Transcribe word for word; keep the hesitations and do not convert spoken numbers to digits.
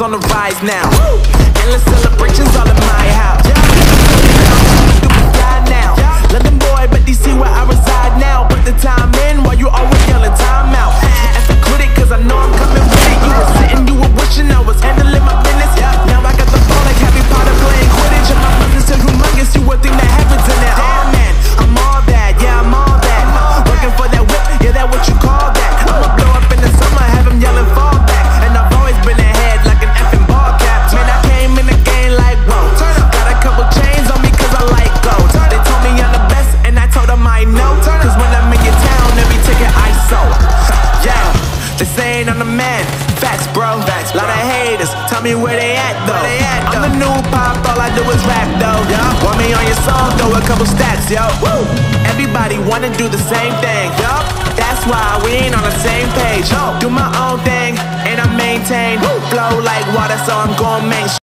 on the rise now. Endless celebrations all in my house. Now, London boy, but D C where I reside now. Put the time in while you always yelling time out. And so quit it, cause I know I'm coming with it. You were sitting, you were wishing I was handling my business. Now I got the ball like Harry Potter playing Quidditch. And my business is humongous, you would think that happens in it. Oh man, I'm all that, yeah, I'm all that. Looking for that whip, yeah, that what you call that. I'ma blow up in the summer, have them yelling fall back. And I've always been ahead like an effing ball cap. Man, I came in the game like whoa. Got a couple chains on me cause I like gold. They told me I'm the best and I told them I know. Cause when I'm in your town, every ticket I sold. Yeah, they saying I'm the man. Facts, bro. Facts, lot of haters. Tell me where they at though. They at, though. I'm the new pop, all I do is rap though. Yeah. Want me on your song, throw a couple stacks, yo. Woo. Everybody wanna do the same thing, yo. That's why we ain't on the same page. Yo. Do my own thing and I maintain. Woo. Flow like water, so I'm going mainstream.